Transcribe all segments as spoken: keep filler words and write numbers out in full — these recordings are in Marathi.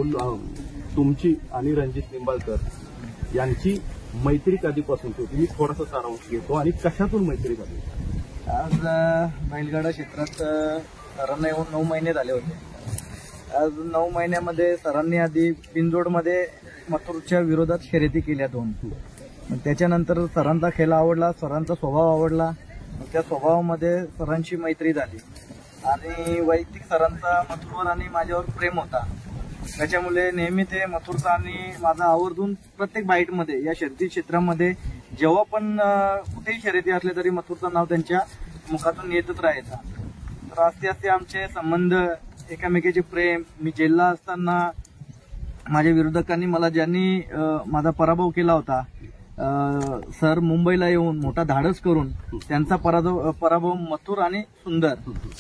तुमची आणि रणजित निंबाळकर यांची मैत्री कधीपासून होती? मी थोडासा सारांश घेतो आणि कशातून मैत्री झाली? आज बैलगाडा क्षेत्रात सरांना येऊन नऊ महिने झाले होते. आज नऊ महिन्यामध्ये सरांनी आधी बिनजोडमध्ये मथुरच्या विरोधात शर्यती केल्या दोन. त्याच्यानंतर सरांचा खेळ आवडला, सरांचा स्वभाव आवडला. त्या स्वभावामध्ये सरांची मैत्री झाली आणि वैयक्तिक सरांचा मथुरवर आणि माझ्यावर प्रेम होता. त्याच्यामुळे नेहमी ते मथुरचा आणि माझा आवर्जून प्रत्येक बाईटमध्ये या शर्यती क्षेत्रामध्ये जेव्हा पण कुठेही शर्यती असले तरी मथुरचं नाव त्यांच्या मुखातून येतच राहायचा. तर आस्ते आस्ते आमचे संबंध, एकामेकाचे प्रेम. मी जेलला असताना माझ्या विरोधकांनी मला ज्यांनी माझा पराभव केला होता, सर मुंबईला येऊन मोठा धाडस करून त्यांचा पराभव पराभव मथुर आणि सुंदर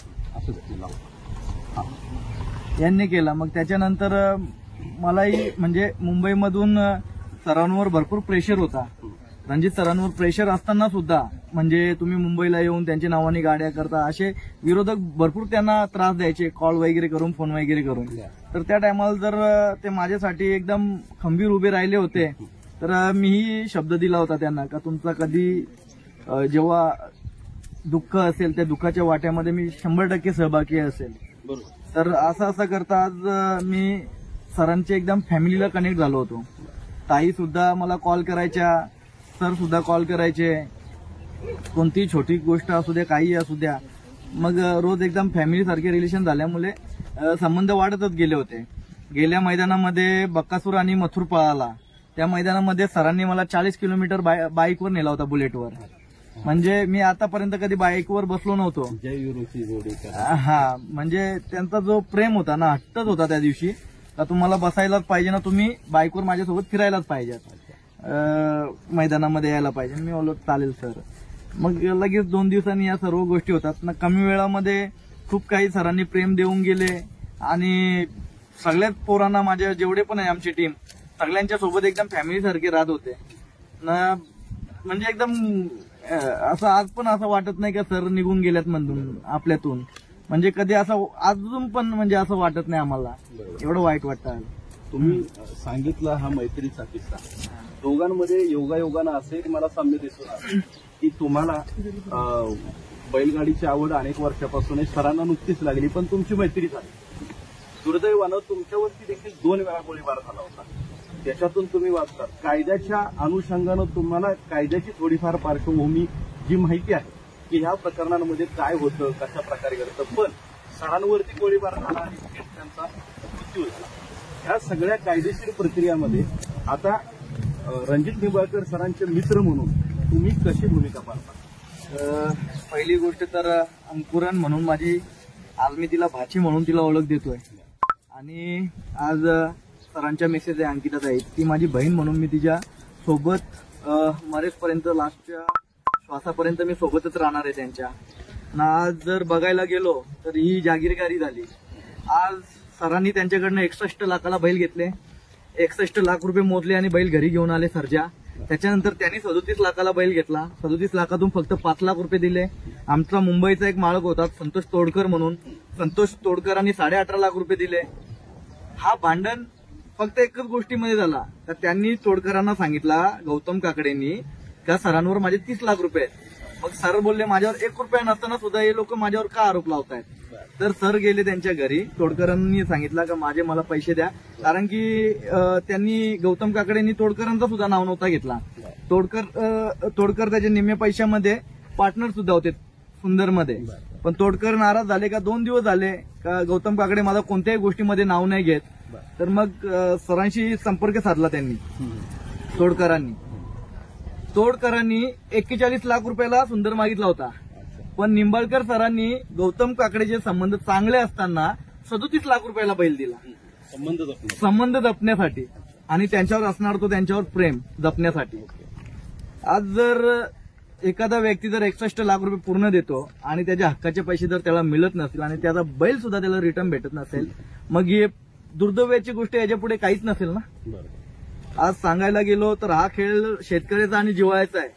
यांनी केला. मग त्याच्यानंतर मलाही म्हणजे मुंबईमधून सरांवर भरपूर प्रेशर होता. रणजित सरांवर प्रेशर असताना सुद्धा म्हणजे तुम्ही मुंबईला येऊन त्यांच्या नावाने गाड्या करता, असे विरोधक भरपूर त्यांना त्रास द्यायचे, कॉल वगैरे करून, फोन वगैरे करून. तर त्या टायमाला जर ते माझ्यासाठी एकदम खंबीर उभे राहिले होते, तर मीही शब्द दिला होता त्यांना का तुमचा कधी जेव्हा दुःख असेल त्या दुःखाच्या वाट्यामध्ये मी शंभर टक्के सहभागी असेल. तर असं असं करता आज मी सरांच्या एकदम फॅमिलीला कनेक्ट झालो होतो. ताई सुद्धा मला कॉल करायच्या, सर सुद्धा कॉल करायचे, कोणतीही छोटी गोष्ट असू द्या, काही असू द्या. मग रोज एकदम फॅमिली सारखे रिलेशन झाल्यामुळे संबंध वाढतच गेले होते. गेल्या मैदानामध्ये बक्कासूर आणि मथुर पळाला. त्या मैदानामध्ये सरांनी मला चाळीस किलोमीटर बाईकवर नेला होता, बुलेटवर. म्हणजे मी आतापर्यंत कधी बाईकवर बसलो नव्हतो. हा, म्हणजे त्यांचा जो प्रेम होता ना, हट्टच होता त्या दिवशी का तुम्हाला बसायलाच पाहिजे ना, तुम्ही बाईकवर माझ्यासोबत फिरायलाच पाहिजे, मैदानामध्ये यायला पाहिजे. मी बोललो चालेल सर. मग लगेच दोन दिवसांनी या सर्व गोष्टी होतात ना. कमी वेळामध्ये खूप काही सरांनी प्रेम देऊन गेले आणि सगळ्याच पोरांना, माझ्या जेवढे पण आहे आमची टीम, सगळ्यांच्या सोबत एकदम फॅमिली सारखे राहत होते ना. म्हणजे एकदम असं आज पण असं वाटत नाही का सर निघून गेल्यात म्हणून आपल्यातून. म्हणजे कधी असं अजून पण म्हणजे असं वाटत नाही आम्हाला, एवढं वाईट वाटतं. तुम्ही सांगितलं हा मैत्रीचा किस्सा. दोघांमध्ये योगायोगानं असे मला साम्य दिसून आलं की तुम्हाला बैलगाडीची आवड अनेक वर्षापासून सरांना नुकतीच लागली, पण तुमची मैत्री झाली. दुर्दैवानं तुमच्यावरती देखील दोन वेळा गोळीबार झाला होता. त्याच्यातून तुम्ही वाचतात. कायद्याच्या अनुषंगानं तुम्हाला कायद्याची थोडीफार पार्श्वभूमी जी माहिती आहे की ह्या प्रकरणांमध्ये काय होतं, कशा प्रकारे घडतं, पण सरांवरती गोळीबार झाला आणि त्यांचा मृत्यू झाला. ह्या सगळ्या कायदेशीर प्रक्रियामध्ये आता रणजित निंबाळकर सरांचे मित्र म्हणून तुम्ही कशी भूमिका पाहता? पहिली गोष्ट तर अंकुरन म्हणून माझी, आज मी तिला भाची म्हणून तिला ओळख देतोय. आणि आज सरांच्या मेसेज आहे अंकिता ताई, ती माझी बहीण म्हणून मी तिच्या सोबत मरेजपर्यंत, लास्टच्या श्वासापर्यंत मी सोबतच राहणार आहे त्यांच्या. ना आज जर बघायला गेलो तर ही जागीरदारी झाली. आज सरांनी त्यांच्याकडनं एकसष्ट लाखाला बैल घेतले, एकसष्ट लाख रुपये मोजले आणि बैल घरी घेऊन आले सरजा. त्याच्यानंतर त्यांनी सदोतीस लाखाला बैल घेतला. सदोतीस लाखातून फक्त पाच लाख रुपये दिले. आमचा मुंबईचा एक मालक होता संतोष तोडकर म्हणून, संतोष तोडकरांनी साडे अठरा लाख रुपये दिले. हा भांडण फक्त एकच गोष्टीमध्ये झाला तर त्यांनी तोडकरांना सांगितला, गौतम काकडेंनी, का सरांवर माझे तीस लाख रुपये आहेत. मग सर बोलले माझ्यावर एक रुपया नसताना सुद्धा हे लोक माझ्यावर का आरोप लावतायत. तर सर गेले त्यांच्या घरी. तोडकरांनी सांगितलं का माझे मला पैसे द्या, कारण की त्यांनी गौतम काकडेंनी तोडकरांचा सुद्धा नाव नव्हता घेतला. तोडकर तोडकर त्याच्या निम्म्या पैशामध्ये पार्टनर सुद्धा होते सुंदरमध्ये. पण तोडकर नाराज झाले का दोन दिवस झाले का गौतम काकडे माझा कोणत्याही गोष्टीमध्ये नाव नाही घेत. तर मग सरांशी संपर्क साधला त्यांनी, तोडकरांनी. तोडकरांनी एक्केचाळीस लाख रुपयाला सुंदर मागितला होता, पण निंबाळकर सरांनी गौतम काकडेचे संबंध चांगले असताना सदोतीस लाख रुपयाला बैल दिला, संबंध संबंध जपण्यासाठी आणि त्यांच्यावर असणार तो त्यांच्यावर प्रेम जपण्यासाठी. आज जर एखादा व्यक्ती जर एकसष्ट लाख रुपये पूर्ण देतो आणि त्याच्या हक्काचे पैसे जर त्याला मिळत नसतील आणि त्याचा बैल सुद्धा त्याला रिटर्न भेटत नसेल, मग ही दुर्दैवाची गोष्ट याच्या पुढे काहीच नसेल ना. आज सांगायला गेलो तर हा खेळ शेतकऱ्याचा आणि जिव्हाळ्याचा आहे.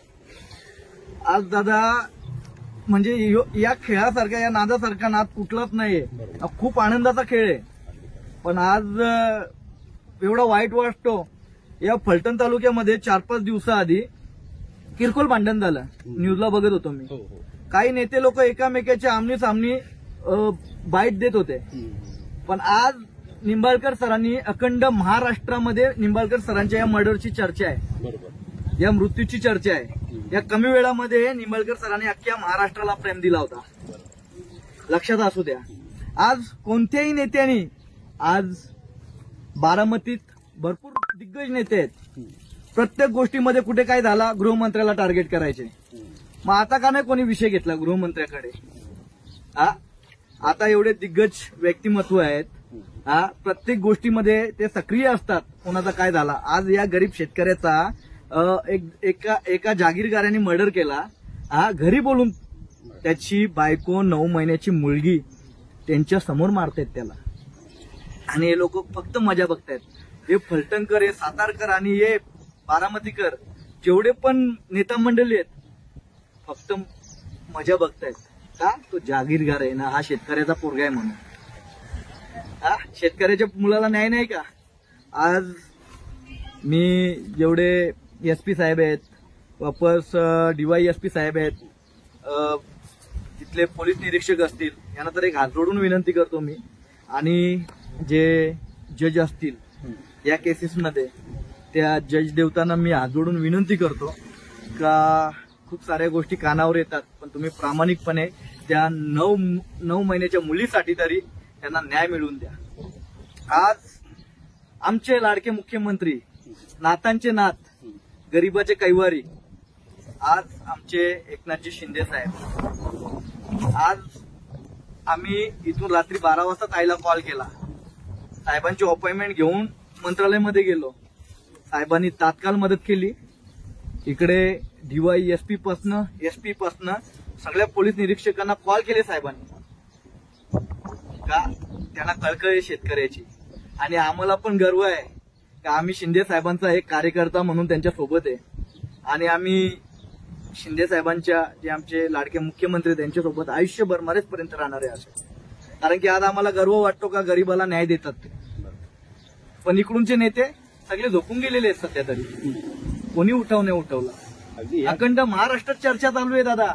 आज दादा म्हणजे या खेळासारखा, या नादासारखा नाद कुठलाच नाहीये. खूप आनंदाचा खेळ आहे. पण आज एवढा वाईट वाटतो, या फलटण तालुक्यामध्ये चार पाच दिवसाआधी किरकोळ भांडण झालं, न्यूजला बघत होतो मी. काही नेते लोक एकामेकाच्या आमने सामने बाईट देत होते, पण आज निंबाळकर सरांनी अखंड महाराष्ट्रामध्ये निंबाळकर सरांच्या या मर्डरची चर्चा आहे, या मृत्यूची चर्चा आहे. या कमी वेळामध्ये निंबाळकर सरांनी अख्ख्या महाराष्ट्राला प्रेम दिला होता, लक्षात असू द्या. आज कोणत्याही नेत्यांनी, आज बारामतीत भरपूर दिग्गज नेते आहेत, प्रत्येक गोष्टीमध्ये कुठे काय झाला गृहमंत्र्याला टार्गेट करायचे. मग आता का नाही कोणी विषय घेतला गृहमंत्र्याकडे? हा, आता एवढे दिग्गज व्यक्तिमत्व आहेत, हा, प्रत्येक गोष्टीमध्ये ते सक्रिय असतात. कोणाचा काय झाला, आज या गरीब शेतकऱ्याचा एक एका एका जागीरदाराने मर्डर केला, हा, घरी बोलून त्याची बायको नऊ महिन्याची मुलगी त्यांच्या समोर मारतायत त्याला, आणि हे लोक फक्त मजा बघतायत. हे फलटणकर, हे सातारकर आणि हे बारामतीकर, जेवढे पण नेता मंडळी आहेत, फक्त मजा बघतायत. का? तो जागीरदार आहे ना, हा शेतकऱ्याचा पोरगा आहे म्हणून. हा, शेतकऱ्याच्या मुलाला न्याय नाही का? आज मी जेवढे एस पी साहेब आहेत, वापस डीवाय एस पी साहेब आहेत, तिथले पोलीस निरीक्षक असतील, यांना तर एक हात जोडून विनंती करतो मी, आणि जे जज असतील या केसेसमध्ये, त्या जज देवतांना मी हात जोडून विनंती करतो का खूप साऱ्या गोष्टी कानावर येतात, पण तुम्ही प्रामाणिकपणे त्या नऊ नऊ महिन्याच्या मुलीसाठी तरी त्यांना न्याय मिळवून द्या. आज आमचे लाडके मुख्यमंत्री, नातांचे नाथ, गरिबाचे कैवारी, आज आमचे एकनाथजी शिंदे साहेब, आज आम्ही इथून रात्री बारा वाजता ताईला कॉल केला, साहेबांची अपॉइंटमेंट घेऊन मंत्रालयामध्ये गेलो, साहेबांनी तात्काळ मदत केली. इकडे डीवाय एसपी पासनं एसपी पासनं सगळ्या पोलीस निरीक्षकांना कॉल केले साहेबांनी, का त्यांना कळकळ आहे शेतकऱ्याची, आणि आम्हाला पण गर्व आहे का आम्ही शिंदे साहेबांचा एक कार्यकर्ता म्हणून त्यांच्या सोबत आहे, आणि आम्ही शिंदे साहेबांच्या, जे आमचे लाडके मुख्यमंत्री, त्यांच्यासोबत आयुष्यभर मरेचपर्यंत राहणार आहे असं. कारण की आज आम्हाला गर्व वाटतो का गरीबाला न्याय देतात ते. पण इकडूनचे नेते सगळे झोपून गेलेले आहेत सध्या तरी, कोणी उठाव नाही उठवला. अखंड महाराष्ट्रात चर्चा चालू आहे दादा.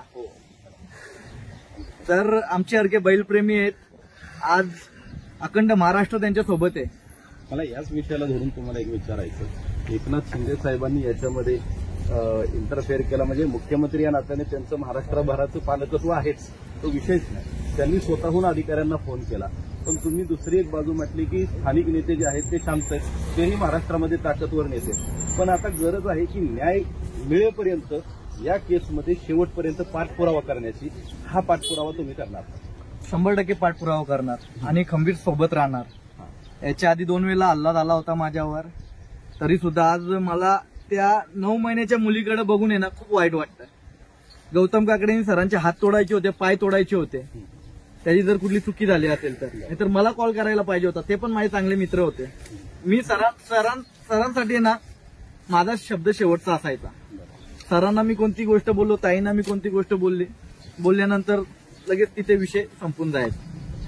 तर आमचे अर्गे बैलप्रेमी आहेत, आज अखंड महाराष्ट्र त्यांच्या सोबत आहे. मला याच विषयाला धरून तुम्हाला एक विचारायचं, एकनाथ शिंदे साहेबांनी याच्यामध्ये इंटरफेअर केला, म्हणजे मुख्यमंत्री या नात्याने त्यांचं महाराष्ट्रभराचं पालकत्व आहेच, तो विषयच नाही. त्यांनी स्वतःहून अधिकाऱ्यांना फोन केला, पण तुम्ही दुसरी एक बाजू म्हटली की स्थानिक नेते जे आहेत ते शांत आहेत, तेही महाराष्ट्रामध्ये ताकदवर नेते. पण आता गरज आहे की न्याय मिळेपर्यंत या केसमध्ये शेवटपर्यंत पाठपुरावा करण्याची. हा पाठपुरावा तुम्ही करणार? शंभर टक्के पाठपुरावा करणार आणि खंबीर सोबत राहणार. याच्या आधी दोन वेळेला हल्ला झाला होता माझ्यावर, तरी सुद्धा आज मला त्या नऊ महिन्याच्या मुलीकडे बघून आहे ना खूप वाईट वाटतं. गौतम काकडेंनी सरांचे हात तोडायचे होते, पाय तोडायचे होते, त्याची जर कुठली चुकी झाली असेल तर, नाहीतर मला कॉल करायला पाहिजे होता. ते पण माझे चांगले मित्र होते. मी सरां सरां सरांसाठी ना माझा शब्द शेवटचा असायचा. सरांना मी कोणती गोष्ट बोललो, ताईंना मी कोणती गोष्ट बोलली, बोलल्यानंतर लगेच तिथे विषय संपून जायचा.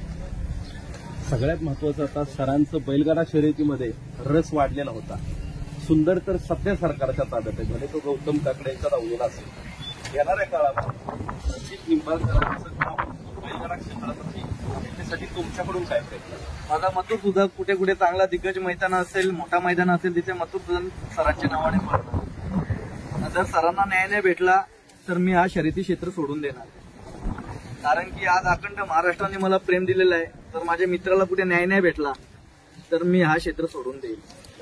सगळ्यात महत्वाचं आता सरांचं बैलगाडा शर्यतीमध्ये रस वाढलेला होता. सुंदर तर सध्या सरकारच्या ताब्यात आहे, म्हणजे तो गौतम काकडे यांचा दावलेला असेल. येणाऱ्या काळामध्ये रणजित निंबाळकरांचं नाव बैलगाडा क्षेत्रासाठी त्याच्यासाठी तुमच्याकडून काय प्रयत्न? माझा मथुर सुद्धा कुठे कुठे चांगला दिग्गज मैदान असेल, मोठा मैदान असेल, तिथे मथुर सुद्धा सरांच्या नावाने पडणार. जर सरांना न्याय नाही भेटला तर मी हा शर्यती क्षेत्र सोडून देणार. कारण की आज अखंड महाराष्ट्राने मला प्रेम दिलेलं आहे, तर माझ्या मित्राला कुठे न्याय नाही भेटला तर मी हा क्षेत्र सोडून देईल.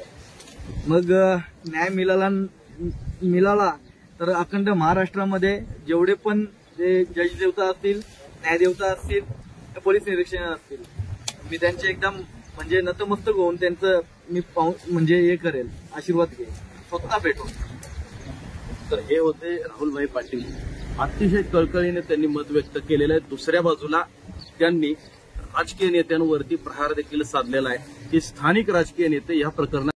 मग न्याय मिळाला मिळाला तर अखंड महाराष्ट्रामध्ये जेवढे पण जे जज देवता असतील, न्यायदेवता असतील, पोलीस निरीक्षक असतील, मी त्यांचे एकदम म्हणजे नतमस्तक होऊन त्यांचं मी पाहून म्हणजे हे करेल, आशीर्वाद घेईल, स्वतः भेटून. तर हे होते राहुलभाई पाटील. अतिशय कळकळीने त्यांनी मत व्यक्त केलेलं आहे. दुसऱ्या बाजूला त्यांनी राजकीय नेत्यांवरती प्रहार देखील साधलेला आहे की स्थानिक राजकीय नेते या प्रकरणात